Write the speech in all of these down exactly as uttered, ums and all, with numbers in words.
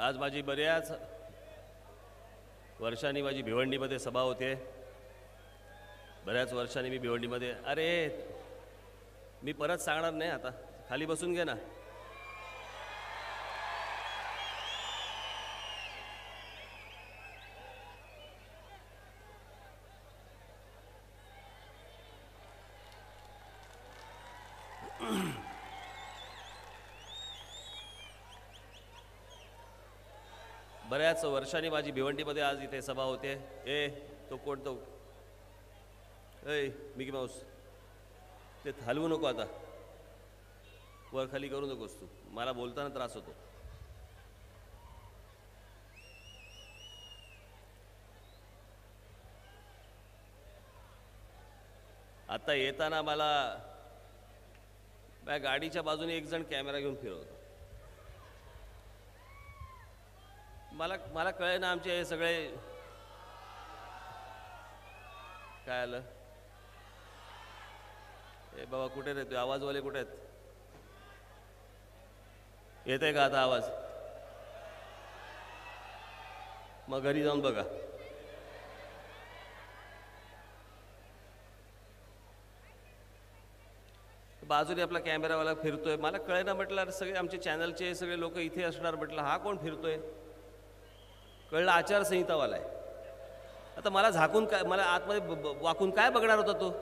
आज माझी बऱ्याच वर्षांनी माझी भिवंडीमध्ये सभा होते. बऱ्याच वर्षांनी मी भिवंडीमध्ये. अरे मी परत सांगणार नाही, आता खाली बसून घे ना. बऱ्याच वर्षांनी माझी भिवंडीमध्ये आज इथे सभा होते. ए तो कोण तो ए मिकी माऊस, ते हलवू नको आता, वर खाली करू नकोस तू, मला बोलताना त्रास होतो. आता येताना मला माझ्या गाडीच्या बाजूने एक जण कॅमेरा घेऊन फिरवतो. मला मला कळे ना, आमचे हे सगळे काय आलं. ए बाबा कुठे रे, आवाजवाले कुठे आहेत? येते का आता आवाज? मग घरी जाऊन बघा. बाजूने आपला कॅमेरावाला फिरतोय. मला कळे ना, म्हटलं सगळे आमचे चॅनलचे सगळे लोक इथे असणार, म्हटलं हा कोण फिरतोय? कळलं आचारसंहितावाला आहे. आता मला झाकून काय, मला आतमध्ये वाकून काय बघणार होता तो?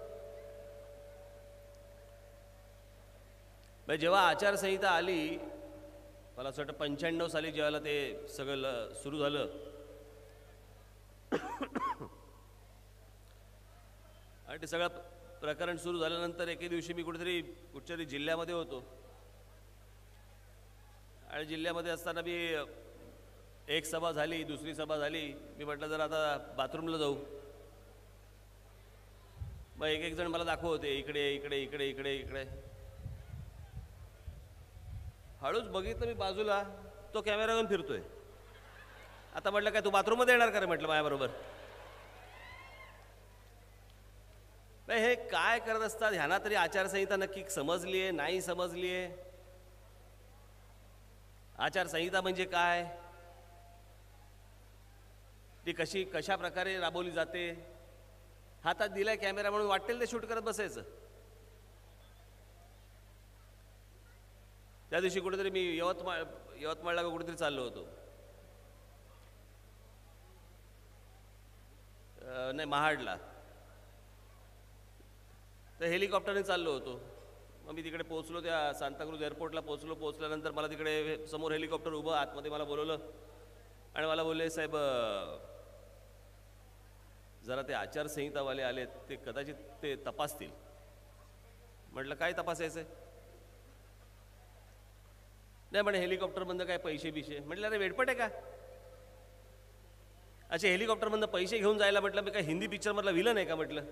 म्हणजे जेव्हा आचारसंहिता आली, मला असं वाटतं पंच्याण्णव साली जेव्हा ते सगळं सुरू झालं, आणि ते सगळं प्रकरण सुरू झाल्यानंतर एके दिवशी मी कुठेतरी कुठच्यातरी जिल्ह्यामध्ये होतो, आणि जिल्ह्यामध्ये असताना मी एक सभा झाली, दुसरी सभा झाली. मी म्हटलं जर आता बाथरूमला जाऊ. मग एक एक जण मला दाखव होते, इकडे इकडे इकडे इकडे इकडे. हळूच बघितलं मी बाजूला, तो कॅमेरा घेऊन फिरतोय. आता म्हटलं काय तू बाथरूममध्ये येणार का रे, म्हटलं माझ्याबरोबर. हे काय करत असतात? ह्यांना तरी आचारसंहिता नक्की समजली आहे नाही समजली आहे? आचारसंहिता म्हणजे काय, ती कशी कशा प्रकारे राबवली जाते? हातात दिलाय कॅमेरा म्हणून वाटेल ते शूट करत बसायचं. त्या दिवशी कुठेतरी मी यवतमाळ यवतमाळला कुठेतरी चाललो होतो, नाही महाडला. तर हेलिकॉप्टरने चाललो होतो. मग मी तिकडे पोहोचलो, त्या सांताक्रूज एअरपोर्टला पोहोचलो. पोहोचल्यानंतर मला तिकडे समोर हेलिकॉप्टर उभं, आतमध्ये मला बोलवलं आणि मला बोलले, साहेब जरा ते आचारसंहितावाले आले, ते कदाचित ते तपासतील. म्हटलं काय तपासायचं आहे? नाही म्हणे हेलिकॉप्टरमधनं काय पैसे बिशे. म्हटलं अरे वेडपट आहे का? अच्छा हेलिकॉप्टरमधनं पैसे घेऊन जायला, म्हटलं मी काय हिंदी पिक्चरमधला विलन आहे का? म्हटलं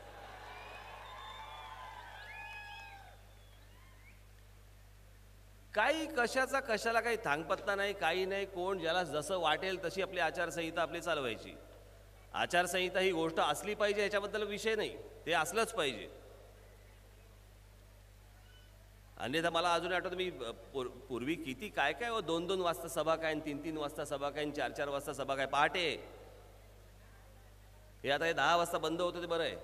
काही कशाचा कशाला काही थांगपत्ता नाही, काही नाही. कोण ज्याला जसं वाटेल तशी आपली आचारसंहिता आपली चालवायची. आचारसंहिता ही गोष्ट असली पाहिजे, याच्याबद्दल विषय नाही, ते असलंच पाहिजे. अन्यथा मला अजून आठवतं, मी पूर्वी किती काय काय हो, दोन दोन वाजता सभा काय, तीन तीन वाजता सभा काय, चार चार वाजता सभा काय, पहाटे. हे आता हे दहा वाजता बंद होतं ते बरं आहे.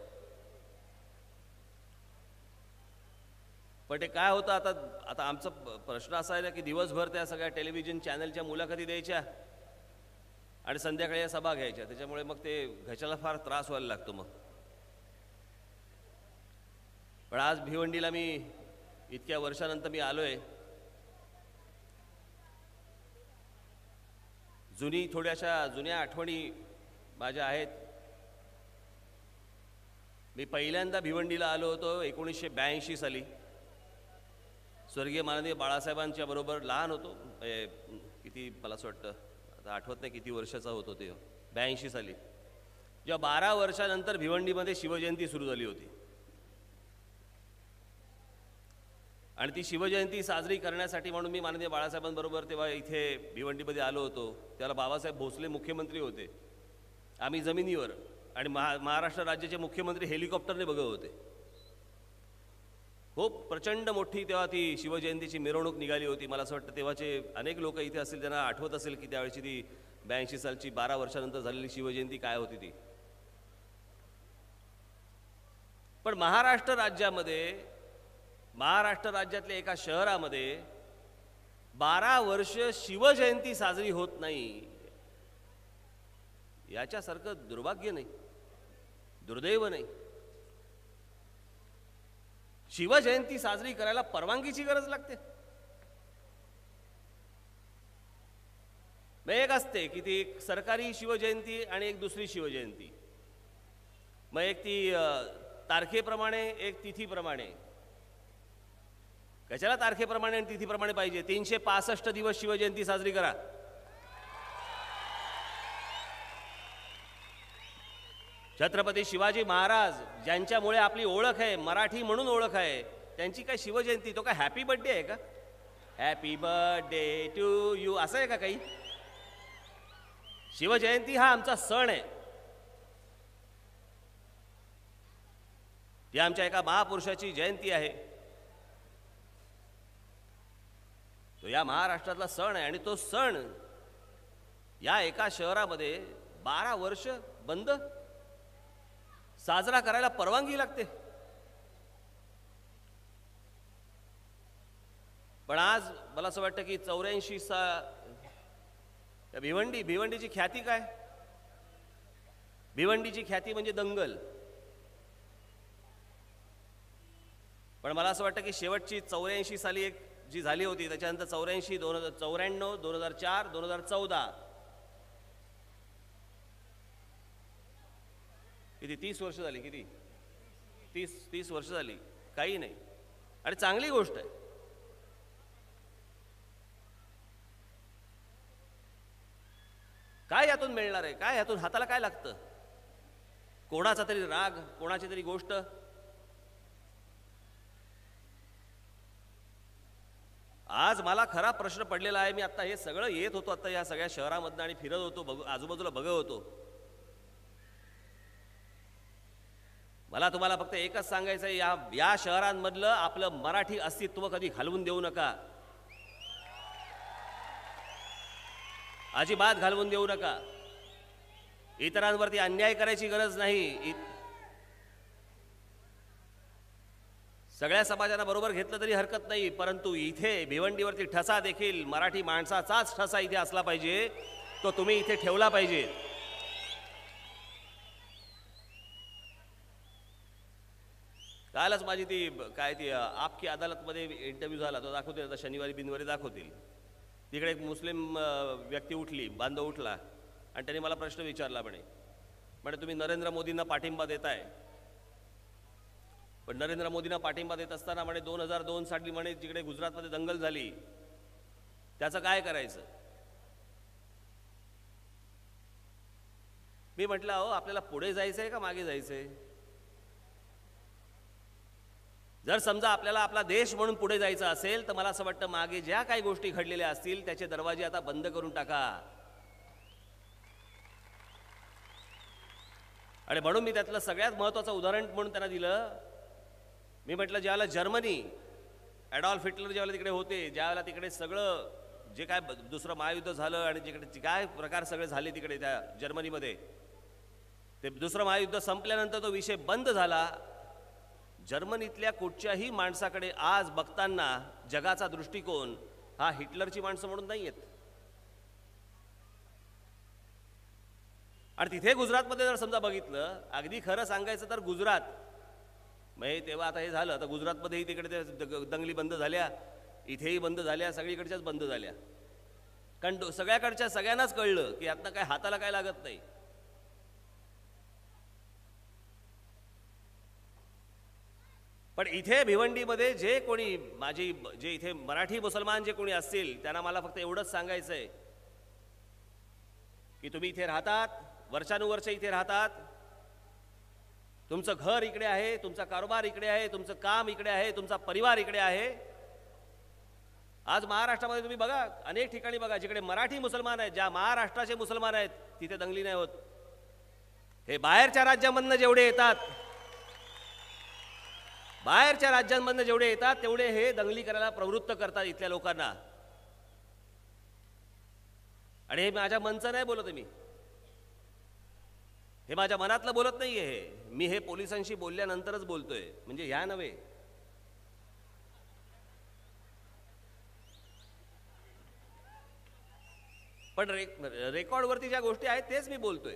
पण ते काय होतं आता, आता आमचा प्रश्न असा आहे ना की दिवसभर त्या सगळ्या टेलिव्हिजन चॅनलच्या मुलाखती द्यायच्या आणि संध्याकाळी या सभा घ्यायच्या. त्याच्यामुळे मग ते घशाला फार त्रास व्हायला लागतो. मग पण आज भिवंडीला मी इतक्या वर्षानंतर मी आलोय. जुनी थोड्याशा जुन्या आठवणी माझ्या आहेत. मी पहिल्यांदा भिवंडीला आलो होतो एकोणीसशे ब्याऐंशी साली. स्वर्गीय माननीय बाळासाहेबांच्या बरोबर लहान होतो, किती मला असं वाटतं आता आठवत नाही किती वर्षाचा होतो ते, ब्याऐंशी साली. जेव्हा बारा वर्षानंतर भिवंडीमध्ये शिवजयंती सुरू झाली होती, आणि ती शिवजयंती साजरी करण्यासाठी म्हणून मी माननीय बाळासाहेबांबरोबर तेव्हा इथे भिवंडीमध्ये आलो होतो. त्याला बाबासाहेब भोसले मुख्यमंत्री होते, आम्ही जमिनीवर, आणि महा महाराष्ट्र राज्याचे मुख्यमंत्री हेलिकॉप्टरने बघत होते. खूप प्रचंड मोठी तेव्हा ती शिवजयंतीची मिरवणूक निघाली होती. मला असं वाटतं तेव्हाचे अनेक लोक इथे असतील त्यांना आठवत असेल की त्यावेळची ती ब्याऐंशी सालची बारा वर्षानंतर झालेली शिवजयंती काय होती ती. पण महाराष्ट्र राज्यामध्ये महाराष्ट्र राज्यातल्या एका शहरामध्ये बारा वर्ष शिवजयंती साजरी होत नाही, याच्यासारखं दुर्भाग्य नाही, दुर्दैव नाही. शिवजयंती साजरी करायला परवानगीची गरज लागते. एक असते की ती एक सरकारी शिवजयंती आणि एक दुसरी शिवजयंती. मग एक ती तारखेप्रमाणे एक तिथीप्रमाणे. कशाला तारखेप्रमाणे आणि तिथीप्रमाणे पाहिजे? तीनशे पासष्ट दिवस शिवजयंती साजरी करा. छत्रपती शिवाजी महाराज ज्यांच्यामुळे आपली ओळख आहे, मराठी म्हणून ओळख आहे, त्यांची काय शिवजयंती? तो काय हॅपी बर्थडे आहे का? हॅपी बर्थडे टू यू असं आहे का काही? शिवजयंती हा आमचा सण आहे. ती आमच्या एका महापुरुषाची जयंती आहे. तो या महाराष्ट्रातला सण आहे आणि तो सण या एका शहरामध्ये बारा वर्ष बंद, साजरा करायला परवानगी लागते. पण आज मला असं वाटतं की चौऱ्याऐंशी सा भिवंडी भिवंडीची ख्याती काय? भिवंडीची ख्याती म्हणजे दंगल. पण मला असं वाटतं की शेवटची चौऱ्याऐंशी साली एक जी झाली होती, त्याच्यानंतर चौऱ्याऐंशी दोन हजार चौऱ्याण्णव दोन हजार चार दोन हजार चौदा किती तीस वर्ष झाली, किती तीस तीस वर्ष झाली, काही नाही. आणि चांगली गोष्ट आहे. काय यातून मिळणार आहे? काय यातून हाताला काय लागतं? कोणाचा तरी राग, कोणाची तरी गोष्ट. आज मला खरा प्रश्न पडलेला आहे. मी आता हे सगळं येत होतो, आता या सगळ्या शहरामधनं आणि फिरत होतो, बघ आजूबाजूला बघत होतो. मला तुम्हाला फक्त एकच सांगायचं आहे, या या शहरांमधलं आपलं मराठी अस्तित्व कधी घालवून देऊ नका. अजिबात घालवून देऊ नका. इतरांवरती अन्याय करायची गरज नाही. सगळ्या समाजाला बरोबर घेतलं तरी हरकत नाही, परंतु इथे भिवंडीवरती ठसा देखील मराठी माणसाचाच ठसा इथे असला पाहिजे. तो तुम्ही इथे ठेवला पाहिजे. कालच माझी ती काय ती आपकी अदालतमध्ये इंटरव्ह्यू झाला, तो दाखवतील आता शनिवारी बिनवारी दाखवतील. तिकडे एक मुस्लिम व्यक्ती उठली, बांधव उठला आणि त्याने मला प्रश्न विचारला. म्हणे म्हणे तुम्ही नरेंद्र मोदींना पाठिंबा देताय, पण नरेंद्र मोदींना पाठिंबा देत असताना म्हणे दोन हजार दोन साली म्हणे जिकडे गुजरातमध्ये दंगल झाली त्याचं काय करायचं? मी म्हटलं अहो आपल्याला पुढे जायचंय का मागे जायचंय? जर समजा आपल्याला आपला देश म्हणून पुढे जायचं असेल तर मला असं वाटतं मागे ज्या काही गोष्टी घडलेल्या असतील त्याचे दरवाजे आता बंद करून टाका. आणि म्हणून मी त्यातलं सगळ्यात महत्त्वाचं उदाहरण म्हणून त्यांना दिलं. मी म्हटलं ज्यावेळेला जर्मनी, ॲडॉल्फ हिटलर ज्यावेळेला तिकडे होते, ज्यावेळेला तिकडे सगळं जे काय दुसरं महायुद्ध झालं आणि जिकडे काय प्रकार सगळे झाले तिकडे त्या जर्मनीमध्ये, ते दुसरं महायुद्ध संपल्यानंतर तो विषय बंद झाला. जर्मनीतल्या कुठच्याही माणसाकडे आज बघताना जगाचा दृष्टिकोन हा हिटलरची माणसं म्हणून नाही आहेत. आणि तिथे गुजरातमध्ये जर समजा बघितलं, अगदी खरं सांगायचं तर गुजरात म्हणजे तेव्हा आता हे झालं, आता गुजरातमध्येही तिकडे ते दंगली बंद झाल्या, इथेही बंद झाल्या, सगळीकडच्याच बंद झाल्या. कारण सगळ्याकडच्या सगळ्यांनाच कळलं की यातनं काय हाताला काय लागत नाही. पण इथे भिवंडीमध्ये जे कोणी माझी जे इथे मराठी मुसलमान जे कोणी असतील त्यांना मला फक्त एवढंच सांगायचं आहे की तुम्ही इथे राहतात, वर्षानुवर्ष इथे राहतात, तुमचं घर इकडे आहे, तुमचा कारोबार इकडे आहे, तुमचं काम इकडे आहे, तुमचा परिवार इकडे आहे. आज महाराष्ट्रामध्ये तुम्ही बघा, अनेक ठिकाणी बघा जिकडे मराठी मुसलमान आहेत, ज्या महाराष्ट्राचे मुसलमान आहेत, तिथे दंगली नाही होत. हे बाहेरच्या राज्यामधनं जेवढे येतात बाहेरच्या राज्यांमधनं जेवढे येतात तेवढे हे दंगली करायला प्रवृत्त करतात इथल्या लोकांना. आणि हे माझ्या मनचं नाही बोलत मी, हे माझ्या मनातलं बोलत नाहीये, हे मी हे पोलिसांशी बोलल्यानंतरच बोलतोय, म्हणजे ह्या नव्हे. पण रे रेकॉर्डवरती ज्या गोष्टी आहेत तेच मी बोलतोय.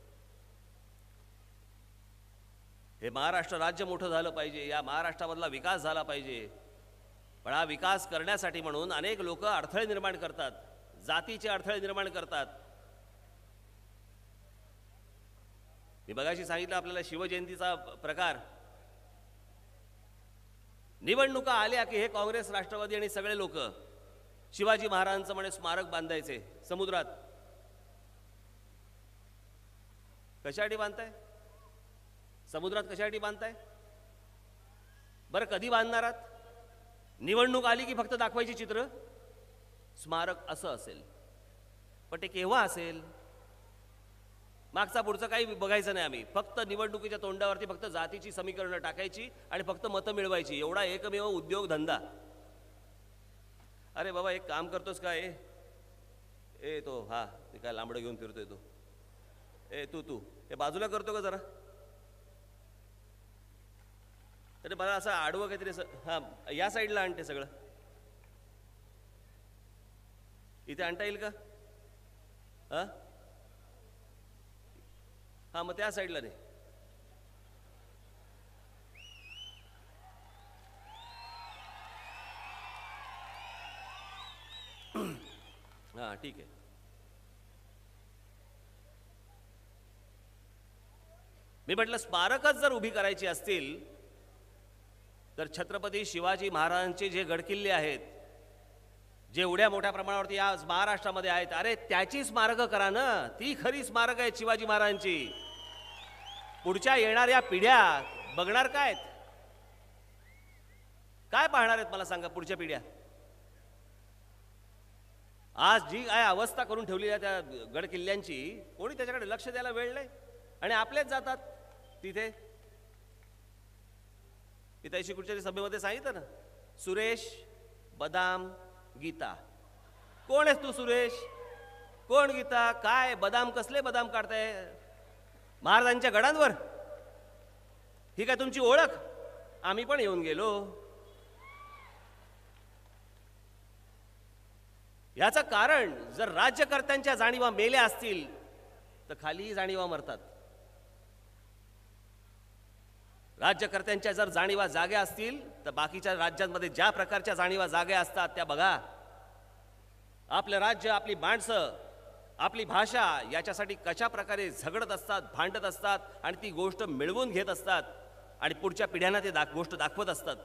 हे महाराष्ट्र राज्य मोठं झालं पाहिजे, या महाराष्ट्रामधला विकास झाला पाहिजे. पण हा विकास करण्यासाठी म्हणून अनेक लोक अडथळे निर्माण करतात, जातीचे अडथळे निर्माण करतात. मी बघाशी सांगितलं आपल्याला शिवजयंतीचा प्रकार. निवडणुका आल्या की हे काँग्रेस, राष्ट्रवादी आणि सगळे लोक शिवाजी महाराजांचं म्हणे स्मारक बांधायचे समुद्रात. कशासाठी बांधताय? समुद्रात कशासाठी बांधताय? बरं कधी बांधणारात? निवडणूक आली की फक्त दाखवायची चित्र? स्मारक असं असेल, पण ते केव्हा असेल? मागचा पुढचं काही बघायचं नाही आम्ही, फक्त निवडणुकीच्या तोंडावरती फक्त जातीची समीकरणं टाकायची आणि फक्त मतं मिळवायची, एवढा एकमेव उद्योग धंदा. अरे बाबा एक काम करतोस का? ए ए तो हा ते काय लांबडं घेऊन फिरतोय तो, ए तू तू हे बाजूला करतो का जरा? अरे मला असं आडवं काहीतरी, हा या साईडला आणते सगळं, इथे आणता येईल का? हा हा मग त्या साईडला नाही. हा ठीक आहे. मी म्हटलं स्मारकच जर उभी करायची असतील तर छत्रपती शिवाजी महाराजांचे जे गडकिल्ले आहेत, जे एवढ्या मोठ्या प्रमाणावरती आज महाराष्ट्रामध्ये आहेत, अरे त्याची स्मारकं करा ना. ती खरी स्मारक आहेत शिवाजी महाराजांची. पुढच्या येणाऱ्या पिढ्या बघणार काय काय पाहणार आहेत मला सांगा? पुढच्या पिढ्या आज जी काय अवस्था करून ठेवली आहे त्या गडकिल्ल्यांची, कोणी त्याच्याकडे लक्ष द्यायला वेळ नाही आणि आपलेच जातात तिथे. पिताईशी कुठच्या सभेमध्ये सांगितलं ना, सुरेश बदाम गीता. कोण आहेस तू सुरेश? कोण गीता? काय बदाम? कसले बदाम काढताय महाराजांच्या गडांवर? ही काय तुमची ओळख? आम्ही पण येऊन गेलो. याचं कारण जर राज्यकर्त्यांच्या जाणीवा मेल्या असतील तर खालीही जाणीवा मरतात. राज्यकर्त्यांच्या जर जाणीवा जाग्या असतील तर बाकीच्या राज्यांमध्ये ज्या प्रकारच्या जाणीवा जाग्या असतात त्या बघा. आपलं राज्य, आपली माणसं, आपली भाषा याच्यासाठी कशा प्रकारे झगडत असतात, भांडत असतात आणि ती गोष्ट मिळवून घेत असतात आणि पुढच्या पिढ्यांना ते दाख गोष्ट दाखवत असतात.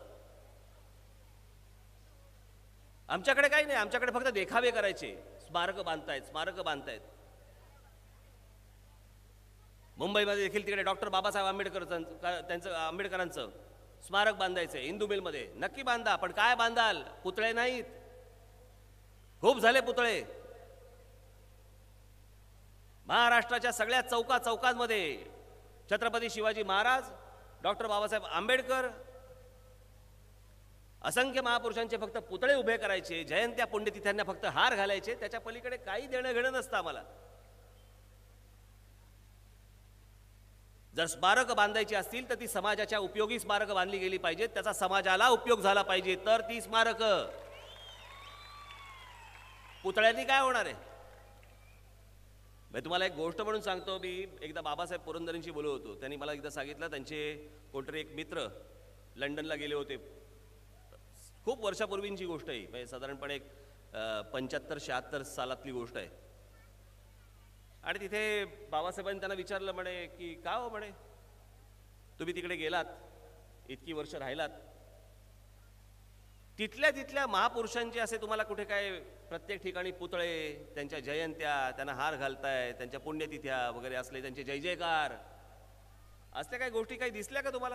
आमच्याकडे काही नाही, आमच्याकडे फक्त देखावे करायचे. स्मारकं बांधतायत, स्मारकं बांधतायत. मुंबईमध्ये देखील तिकडे डॉक्टर बाबासाहेब आंबेडकर त्यांचं आंबेडकरांचं स्मारक बांधायचं आहे इंदू मिलमध्ये. नक्की बांधा, पण काय बांधाल? पुतळे नाहीत, खूप झाले पुतळे. महाराष्ट्राच्या सगळ्या चौका चौकांमध्ये छत्रपती शिवाजी महाराज, डॉक्टर बाबासाहेब आंबेडकर, असंख्य महापुरुषांचे फक्त पुतळे उभे करायचे, जयंत्या पुण्यतिथ्यांना फक्त हार घालायचे. त्याच्या पलीकडे काही देणं घेणं नसतं आम्हाला. जर स्मारकं बांधायची असतील तर ती समाजाच्या उपयोगी स्मारकं बांधली गेली पाहिजेत, त्याचा समाजाला उपयोग झाला पाहिजे, तर ती स्मारकं. पुतळ्यांनी काय होणार आहे? मी तुम्हाला एक गोष्ट म्हणून सांगतो. मी एकदा बाबासाहेब पुरंदरेंशी बोलत होतो. त्यांनी मला एकदा सांगितलं, त्यांचे कोणतरी एक मित्र लंडनला गेले होते. खूप वर्षापूर्वींची गोष्ट आहे, म्हणजे साधारणपणे एक पंच्याहत्तर शहात्तर सालातली गोष्ट आहे. आणि तिथे बाबासाहेबांनी त्यांना विचारलं म्हणे की का हो म्हणे तुम्ही तिकडे गेलात, इतकी वर्ष राहिलात, तिथल्या तिथल्या महापुरुषांचे असे तुम्हाला कुठे काय प्रत्येक ठिकाणी पुतळे, त्यांच्या जयंत्या, त्यांना हार घालताय, त्यांच्या पुण्यतिथ्या वगैरे असले त्यांचे जय जयकार असल्या काही गोष्टी काही दिसल्या का तुम्हाला?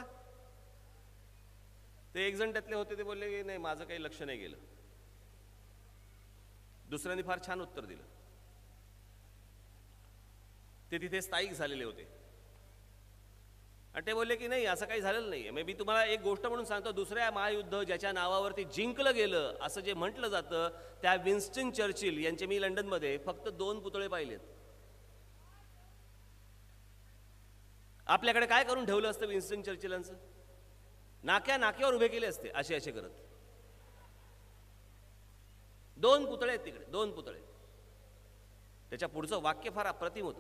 ते एक जण त्यातले होते, ते बोलले की नाही माझं काही लक्ष नाही गेलं. दुसऱ्यांनी फार छान उत्तर दिलं. ते तिथे स्थायिक झालेले होते आणि ते बोलले की नाही असं काही झालेलं नाही. मी तुम्हाला एक गोष्ट म्हणून सांगतो, दुसऱ्या महायुद्ध ज्याच्या नावावरती जिंकलं गेलं असं जे म्हटलं जातं, त्या विन्स्टन चर्चिल यांचे मी लंडनमध्ये फक्त दोन पुतळे पाहिलेत. आपल्याकडे काय करून ठेवलं असतं विन्स्टन चर्चिलांचं? नाक्या नाक्यावर उभे केले असते असे असे करत. दोन पुतळे आहेत तिकडे, दोन पुतळे. त्याच्या पुढचं वाक्य फार अप्रतिम होतं.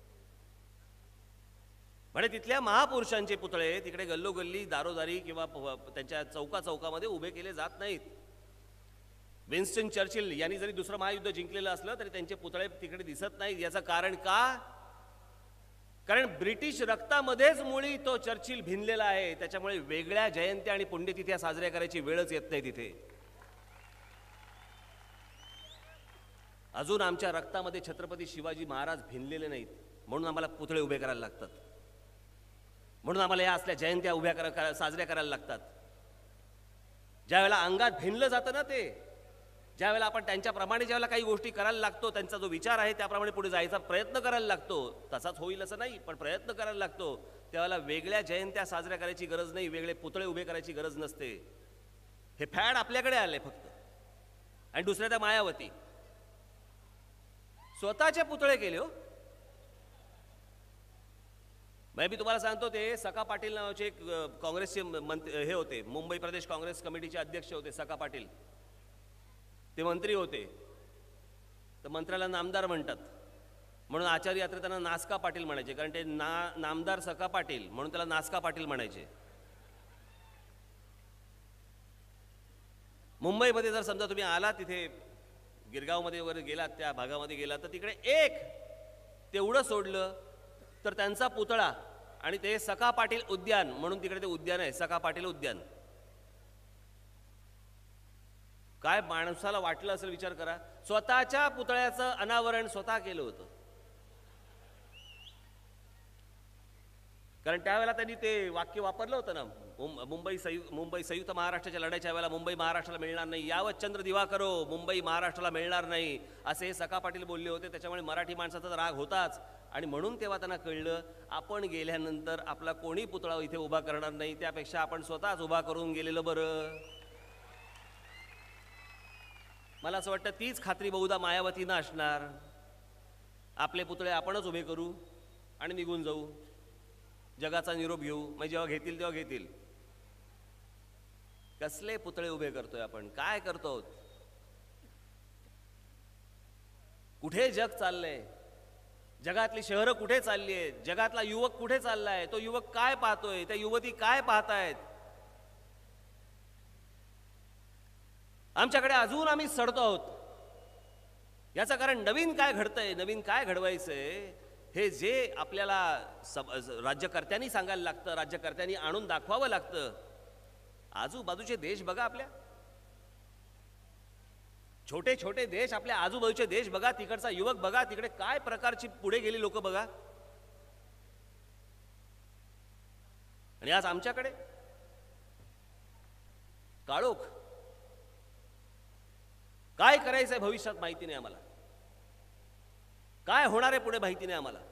म्हणजे तिथल्या महापुरुषांचे पुतळे तिकडे गल्लोगल्ली दारोदारी किंवा त्यांच्या चौका चौकामध्ये उभे केले जात नाहीत. विन्स्टन चर्चिल यांनी जरी दुसरं महायुद्ध जिंकलेलं असलं तरी त्यांचे पुतळे तिकडे दिसत नाहीत. याचं कारण का? कारण ब्रिटिश रक्तामध्येच मुळी तो चर्चिल भिनलेला आहे. त्याच्यामुळे वेगळ्या जयंत्या आणि पुण्यतिथ्या साजऱ्या करायची वेळच येत नाही तिथे. अजून आमच्या रक्तामध्ये छत्रपती शिवाजी महाराज भिनलेले नाहीत, म्हणून आम्हाला पुतळे उभे करायला लागतात, म्हणून आम्हाला या असल्या जयंत्या उभ्या करा साजऱ्या करायला लागतात. ज्यावेळेला अंगात भिनलं जातं ना, ते ज्यावेळेला आपण त्यांच्याप्रमाणे ज्यावेळेला काही गोष्टी करायला लागतो, त्यांचा जो विचार आहे त्याप्रमाणे पुढे जायचा प्रयत्न करायला लागतो, तसाच होईल असं नाही पण प्रयत्न करायला लागतो, त्यावेळेला वेगळ्या जयंत्या साजऱ्या करायची गरज नाही, वेगळे पुतळे उभे करायची गरज नसते. हे फॅड आपल्याकडे आले फक्त. आणि दुसऱ्या त्या मायावती स्वतःचे पुतळे केले हो. मी तुम्हाला सांगतो, ते सका पाटील नावाचे एक काँग्रेसचे मंत्री हे होते, मुंबई प्रदेश काँग्रेस कमिटीचे अध्यक्ष होते सका पाटील. ते मंत्री होते, तर मंत्र्याला नामदार म्हणतात, म्हणून आचार्य यात्रे त्यांना नासका पाटील म्हणायचे, कारण ते ना नामदार सका पाटील म्हणून त्याला नासका पाटील म्हणायचे. मुंबईमध्ये जर समजा तुम्ही आलात, तिथे गिरगावमध्ये वगैरे गेलात, त्या भागामध्ये गेलात, तर तिकडे एक तेवढं सोडलं तर त्यांचा पुतळा, आणि ते सका पाटील उद्यान म्हणून तिकडे ते उद्यान आहे, सका पाटील उद्यान. काय माणसाला वाटलं असेल विचार करा, स्वतःच्या पुतळ्याचं अनावरण स्वतः केलं होतं. कारण त्यावेळेला त्यांनी ते वाक्य वापरलं होतं ना, मुंबई संयु मुंबई संयुक्त महाराष्ट्राच्या लढ्याच्या वेळेला मुंबई महाराष्ट्राला मिळणार नाही, यावत चंद्र दिवा करो, मुंबई महाराष्ट्राला मिळणार नाही, असे हे सका पाटील बोलले होते. त्याच्यामुळे मराठी माणसाचा राग होताच. आणि म्हणून तेव्हा त्यांना कळलं, आपण गेल्यानंतर आपला कोणी पुतळा इथे उभा करणार नाही, त्यापेक्षा आपण स्वतःच उभा करून गेलेलं बरं. मला असं वाटतं तीच खात्री बहुधा मायावतीनं असणार. आपले पुतळे आपणच उभे करू आणि निघून जाऊ, जगाचा निरोप घेऊ, मग जेव्हा घेतील तेव्हा घेतील. कसले पुतळे उभे करतोय आपण? काय करतो? कुठे जग चाललंय? जगातली शहरं कुठे चालली आहेत? जगातला युवक कुठे चाललाय? तो युवक काय पाहतोय? त्या युवती काय पाहतायत? आमच्याकडे अजून आम्ही सडतो आहोत. याचं कारण नवीन काय घडतंय, नवीन काय घडवायचंय, हे जे आपल्याला राज्यकर्त्यांनी सांगायला लागतं, राज्यकर्त्यांनी आणून दाखवावं लागतं. आजूबाजूचे देश बघा, आपल्या छोटे छोटे देश, आपल्या आजूबाजूचे देश बघा, तिकडचा युवक बघा, तिकडे काय प्रकारची पुढे गेली लोक बघा. आणि आज आमच्याकडे काळोख. काय करायचंय भविष्यात माहिती नाही आम्हाला, काय होणार आहे पुढे माहिती नाही आम्हाला.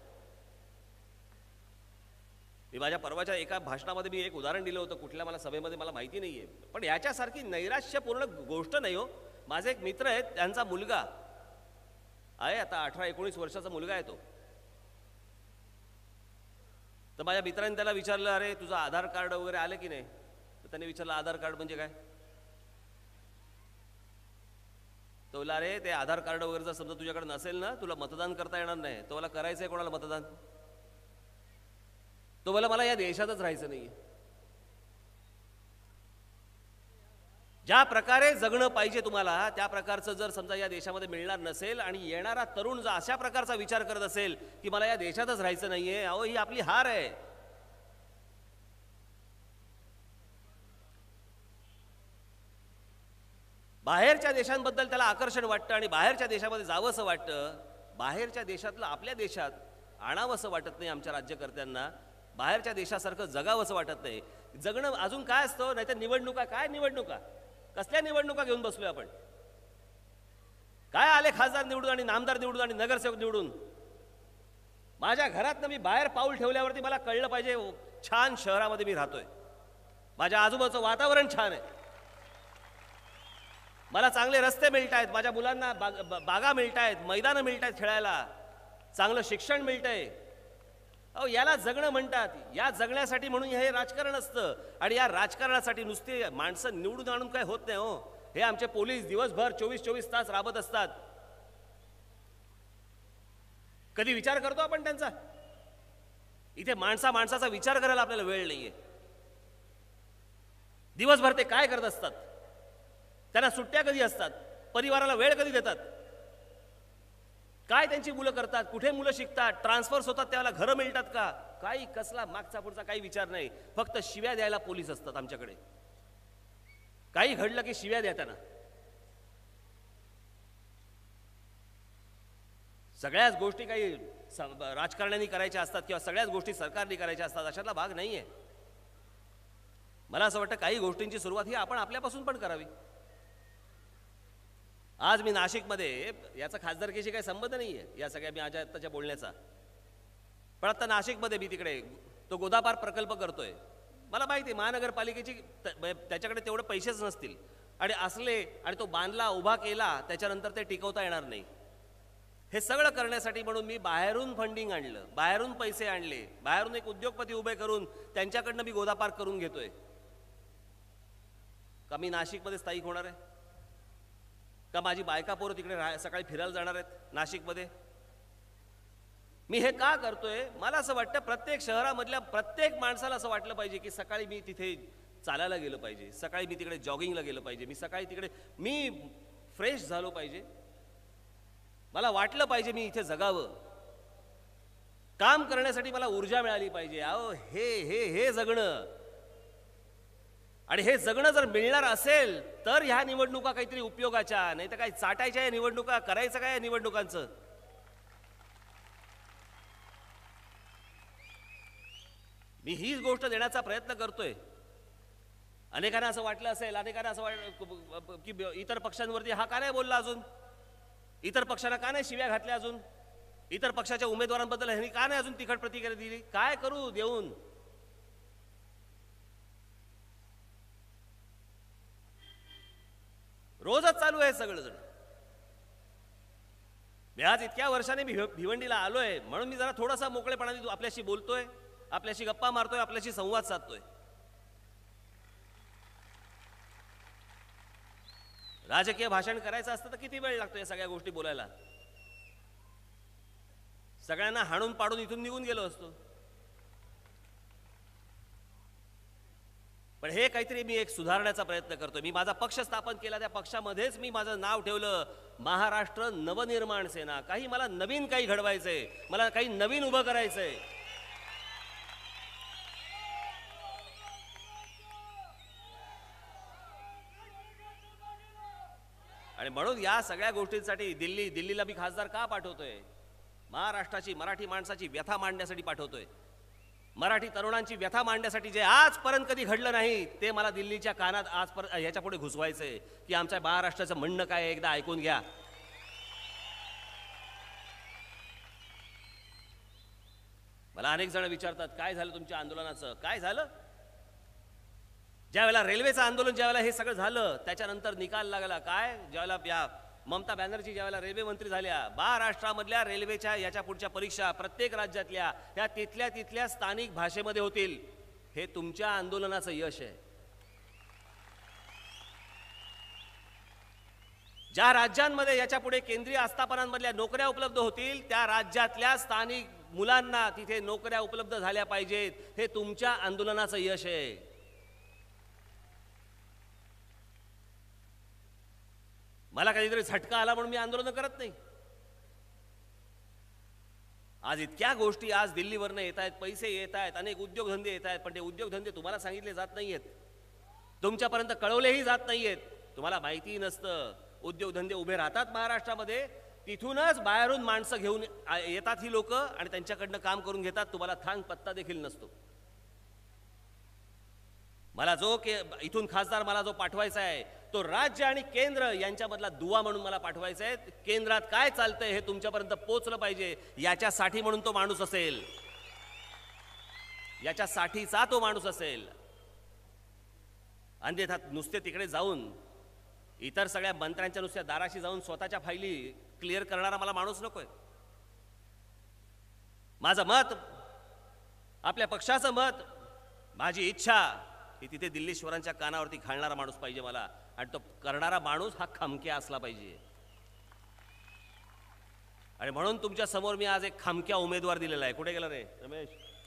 मी माझ्या परवाच्या एका भाषणामध्ये मी एक उदाहरण दिलं होतं, कुठल्या मला सभेमध्ये मला माहिती नाहीये, पण याच्यासारखी नैराश्यपूर्ण गोष्ट नाही हो. माझे एक मित्र आहेत, त्यांचा मुलगा आहे, आता अठरा एकोणीस वर्षाचा मुलगा आहे तो. तर माझ्या मित्रांनी त्याला विचारलं, अरे तुझं आधार कार्ड वगैरे आलं की नाही? तर त्याने विचारलं, आधार कार्ड म्हणजे काय? तो बोला, अरे ते आधार कार्ड वगैरे जर समजा तुझ्याकडे नसेल ना, तुला मतदान करता येणार नाही. तो मला करायचंय कोणाला मतदान? तो बोला, मला या देशातच राहायचं नाहीये. ज्या प्रकारे जगणं पाहिजे तुम्हाला, त्या प्रकारचं जर समजा या देशामध्ये मिळणार नसेल, आणि येणारा तरुण जर अशा प्रकारचा विचार करत असेल की मला या देशातच राहायचं नाहीये, अहो ही आपली हार आहे. बाहेरच्या देशांबद्दल त्याला आकर्षण वाटतं आणि बाहेरच्या देशामध्ये जावंसं वाटतं. बाहेरच्या देशातलं आपल्या देशात आणावंसं वाटत नाही आमच्या राज्यकर्त्यांना. बाहेरच्या देशासारखं जगावंसं वाटत नाही. जगणं अजून काय असतं? नाहीतर निवडणुका. काय निवडणुका? कसल्या निवडणुका घेऊन बसलोय आपण? काय आले खासदार निवडून आणि नामदार निवडून आणि नगरसेवक निवडून? माझ्या घरातनं मी बाहेर पाऊल ठेवल्यावरती मला कळलं पाहिजे छान शहरामध्ये मी राहतोय, माझ्या आजूबाजूचं वातावरण छान आहे, मला चांगले रस्ते मिळत आहेत, माझ्या मुलांना बाग बागा मिळत आहेत, मैदानं मिळत आहेत खेळायला, चांगलं शिक्षण मिळतंय. अहो याला जगणं म्हणतात. या जगण्यासाठी म्हणून हे राजकारण असतं. आणि या राजकारणासाठी नुसते माणसं निवडून आणून काय होत नाही हो. हे आमचे पोलीस दिवसभर चोवीस चोवीस तास राबत असतात. कधी विचार करतो आपण त्यांचा? इथे माणसा माणसाचा विचार करायला आपल्याला वेळ नाहीये. दिवसभर ते काय करत असतात, त्यांना सुट्ट्या कधी असतात, परिवाराला वेळ कधी देतात, काय त्यांची मुलं करतात, कुठे मुलं शिकतात, ट्रान्सफर्स होतात त्याला घरं मिळतात का, काही कसला मागचा पुढचा काही विचार नाही. फक्त शिव्या द्यायला पोलीस असतात आमच्याकडे. काही घडलं की शिव्या द्या त्यांना. सगळ्याच गोष्टी काही राजकारण्यांनी करायच्या असतात किंवा सगळ्याच गोष्टी सरकारने करायच्या असतात अशातला भाग नाहीये. मला असं वाटतं काही गोष्टींची सुरुवात ही आपण आपल्यापासून पण करावी. आज मी नाशिकमध्ये, याचा खासदारकीशी काही संबंध नाही आहे या सगळ्या मी माझ्या आत्ताच्या बोलण्याचा, पण आता नाशिकमध्ये मी तिकडे तो गोदापार प्रकल्प करतोय. मला माहिती आहे महानगरपालिकेची त्याच्याकडे तेवढे पैसेच नसतील आणि असले आणि तो बांधला उभा केला त्याच्यानंतर ते टिकवता येणार नाही. हे सगळं करण्यासाठी म्हणून मी बाहेरून फंडिंग आणलं, बाहेरून पैसे आणले, बाहेरून एक उद्योगपती उभे करून त्यांच्याकडनं मी गोदापार करून घेतोय. का मी नाशिकमध्ये स्थायिक होणार आहे? का माझी बायका पोरं तिकडे सकाळी फिरायला जाणार आहेत नाशिकमध्ये? मी हे का करतोय? मला असं वाटतं प्रत्येक शहरामधल्या प्रत्येक माणसाला असं वाटलं पाहिजे की सकाळी मी तिथे चालायला गेलं पाहिजे, सकाळी मी तिकडे जॉगिंगला गेलं पाहिजे, मी सकाळी तिकडे मी फ्रेश झालो पाहिजे, मला वाटलं पाहिजे मी इथे जगावं, काम करण्यासाठी मला ऊर्जा मिळाली पाहिजे. अहो हे हे हे जगणं, आणि हे जगणं जर मिळणार असेल तर ह्या निवडणुका काहीतरी उपयोगाच्या, नाही तर काही चाटायच्या या निवडणुका, करायचं काय या निवडणुकांचं? मी हीच गोष्ट देण्याचा प्रयत्न करतोय. अनेकांना असं वाटलं असेल, अनेकांना असं वाटलं की इतर पक्षांवरती हा का नाही बोलला अजून, इतर पक्षांना का नाही शिव्या घातल्या अजून, इतर पक्षाच्या उमेदवारांबद्दल ह्यांनी का नाही अजून तिखट प्रतिक्रिया दिली. काय करू देऊन? रोजच चालू आहे सगळं जण. मी आज इतक्या वर्षाने मी भिवंडीला आलोय म्हणून मी जरा थोडासा मोकळेपणाने आपल्याशी बोलतोय, आपल्याशी गप्पा मारतोय, आपल्याशी संवाद साधतोय. राजकीय भाषण करायचं असतं तर किती वेळ लागतो या सगळ्या गोष्टी बोलायला? सगळ्यांना हाणून पाडून इथून निघून गेलो असतो. पण हे काहीतरी मी एक सुधारण्याचा प्रयत्न करतोय. मी माझा पक्ष स्थापन केला, त्या पक्षामध्येच मी माझं नाव ठेवलं महाराष्ट्र नवनिर्माण सेना. काही मला नवीन काही घडवायचंय, मला काही नवीन उभं करायचंय. आणि म्हणून या सगळ्या गोष्टींसाठी दिल्ली दिल्लीला मी खासदार का पाठवतोय? महाराष्ट्राची, मराठी माणसाची व्यथा मांडण्यासाठी पाठवतोय. मराठी तरुणांची व्यथा मांडण्यासाठी जे आजपर्यंत कधी घडलं नाही ते मला दिल्लीच्या कानात आजपर्यंत ह्याच्या पुढे घुसवायचंय की आमच्या महाराष्ट्राचं म्हणणं काय एकदा ऐकून घ्या. मला अनेक जण विचारतात काय झालं तुमच्या आंदोलनाचं? काय झालं? ज्यावेळेला रेल्वेचं आंदोलन, ज्यावेळेला हे सगळं झालं त्याच्यानंतर निकाल लागला काय? ज्यावेळेला या ममता बॅनर्जी ज्यावेळेला रेल्वे मंत्री झाल्या, महाराष्ट्रामधल्या रेल्वेच्या याच्या पुढच्या परीक्षा प्रत्येक राज्यातल्या त्या तिथल्या तिथल्या स्थानिक भाषेमध्ये होतील. हे तुमच्या आंदोलनाचं यश आहे. ज्या राज्यांमध्ये याच्या पुढे केंद्रीय आस्थापनांमधल्या नोकऱ्या उपलब्ध होतील त्या राज्यातल्या स्थानिक मुलांना तिथे नोकऱ्या उपलब्ध झाल्या पाहिजेत. हे तुमच्या आंदोलनाचं यश आहे. मला काहीतरी झटका आला म्हणून मी आंदोलन करत नाही. आज इतक्या गोष्टी आज दिल्लीवरनं येत आहेत, पैसे येत आहेत, अनेक उद्योगधंदे येत आहेत, पण ते उद्योगधंदे तुम्हाला सांगितले जात नाहीयेत, तुमच्यापर्यंत कळवलेही जात नाहीयेत. तुम्हाला माहिती नसतं उद्योगधंदे उभे राहतात महाराष्ट्रामध्ये, तिथूनच बाहेरून माणसं घेऊन येतात ही लोक आणि त्यांच्याकडनं काम करून घेतात. तुम्हाला थांग पत्ता देखील नसतो. मला जो के इथून खासदार मला जो पाठवायचा आहे तो राज्य आणि केंद्र यांच्यामधला दुवा म्हणून मला पाठवायचा आहे. केंद्रात काय चालतंय हे तुमच्यापर्यंत पोहोचलं पाहिजे, याच्यासाठी म्हणून तो माणूस असेल, याच्यासाठीचा तो माणूस असेल. अन्यथा नुसते तिकडे जाऊन इतर सगळ्या मंत्र्यांच्या नुसत्या दाराशी जाऊन स्वतःच्या फायली क्लिअर करणारा मला माणूस नकोय. माझं मत, आपल्या पक्षाचं मत, माझी इच्छा की तिथे दिल्लीश्वरांच्या कानावरती घालणारा माणूस पाहिजे मला, आणि तो करणारा माणूस हा खामक्या असला पाहिजे. आणि म्हणून तुमच्या समोर मी आज एक खामक्या उमेदवार दिलेला आहे. कुठे गेला रे रमेश?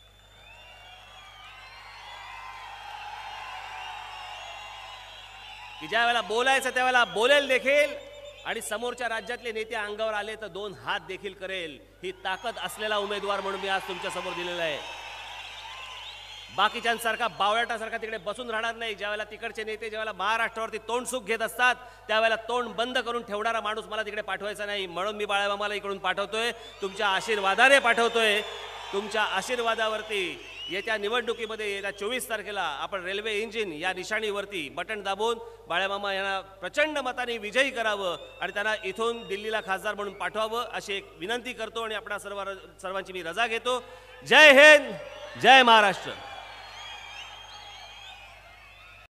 की ज्या वेळेला बोलायचं त्यावेळेला बोलेल देखील, आणि समोरच्या राज्यातले नेते अंगावर आले तर दोन हात देखील करेल. ही ताकद असलेला उमेदवार म्हणून मी आज तुमच्या समोर दिलेला आहे. बाकीच्यांसारखा बावळटासारखा तिकडे बसून राहणार नाही. ज्यावेळेला तिकडचे नेते ज्यावेळेला महाराष्ट्रावरती तोंडसुख घेत असतात त्यावेळेला तोंड बंद करून ठेवणारा माणूस मला तिकडे पाठवायचा नाही. म्हणून मी बाळामामाला इकडून पाठवतोय, तुमच्या आशीर्वादाने पाठवतोय. तुमच्या आशीर्वादावरती येत्या निवडणुकीमध्ये येत्या चोवीस तारखेला आपण रेल्वे इंजिन या निशाणीवरती बटन दाबून बाळामामा यांना प्रचंड मताने विजयी करावं आणि त्यांना इथून दिल्लीला खासदार म्हणून पाठवावं अशी एक विनंती करतो आणि आपणा सर्व सर्वांची मी रजा घेतो. जय हिंद, जय महाराष्ट्र.